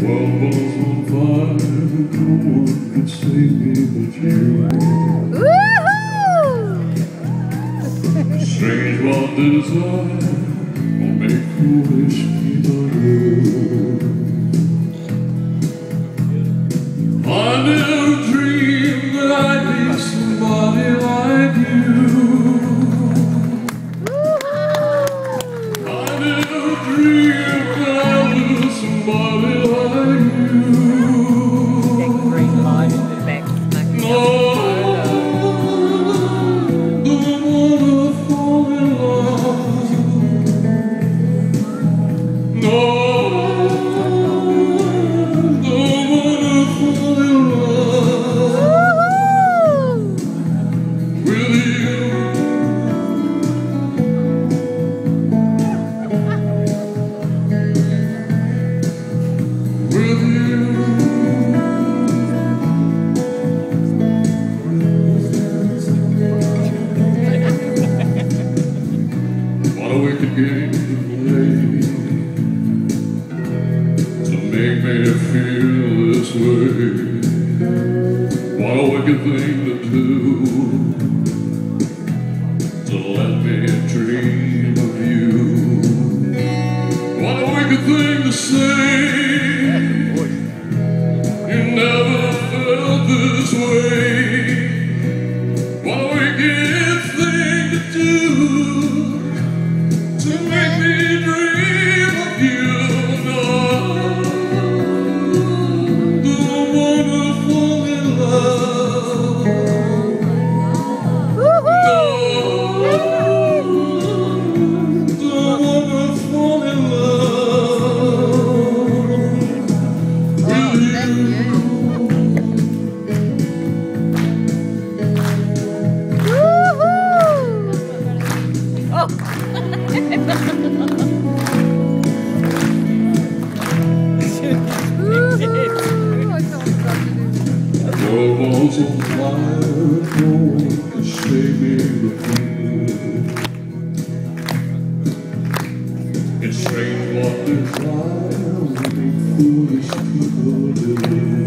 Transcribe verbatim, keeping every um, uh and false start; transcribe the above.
World was on fire, no one could save me but you. Strange what the desire will make foolish people do. I never dreamed that I'd meet somebody like you. I never dreamed that I'd lose somebody like you. No, don't wanna fall in love. No, don't wanna fall in love with you. With you. What a wicked game to play to make me feel this way. What a wicked thing to do, to let me dream of you. What a wicked thing to say, you never felt this way. What a wicked thing to do, to make me dream of you. No, don't wanna fall in love. No, don't wanna fall in love with you. World was on fire, no one could save me but you. It's strange what desire will make foolish people do.